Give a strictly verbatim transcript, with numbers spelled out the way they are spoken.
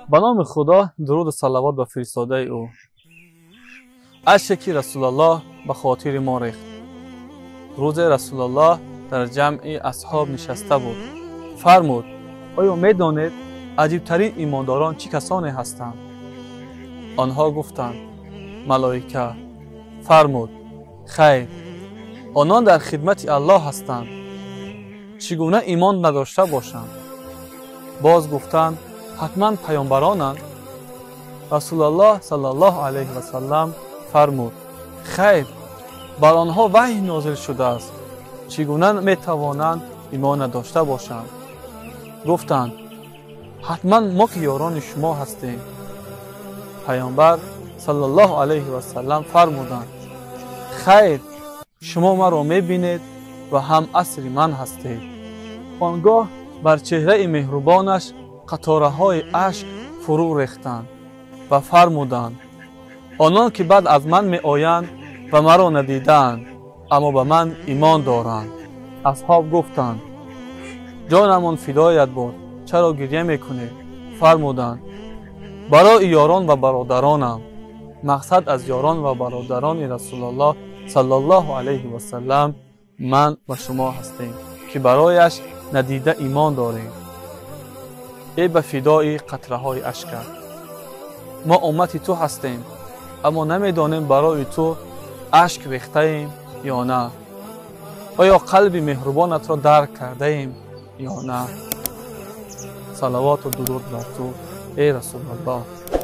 به نام خدا، درود و صلوات به فرستاده او. اشکی که رسول الله به خاطر ما ریخت. روز رسول الله در جمع اصحاب نشسته بود. فرمود: آیا میدانید عجیبترین ایمانداران چه کسانی هستند؟ آنها گفتند: ملائکه. فرمود: خیر، آنان در خدمت الله هستند. چگونه ایمان نداشته باشند؟ باز گفتند: حتما پیامبرانند. رسول الله صلی الله علیه و سلم فرمود: خیر، بر آنها وحی نازل شده است. چگونه می توانند ایمان نداشته باشند؟ گفتند: حتما ما که یاران شما هستیم. پیامبر صلی الله علیه و سلم فرمودند: خیر، شما مرا می بینید و هم عصر من هستید. آنگاه بر چهره مهربانش قطاره های اشک فرو ریختند و فرمودند: آنان که بعد از من می آیند و مرا ندیدند اما به من ایمان دارند. اصحاب گفتند: جانمان فدایت باد، چرا گریه میکنید؟ فرمودند: برای یاران و برادرانم. مقصد از یاران و برادران رسول الله صلی الله علیه و سلم من و شما هستیم که برایش ندیده ایمان داریم. ای به فدای قطره های اشک، ما امتی تو هستیم اما نمیدانیم برای تو اشک ریخته ایم یا نه. آیا قلب مهربانت را درک کرده ایم یا نه؟ صلوات و درود بر تو ای رسول الله.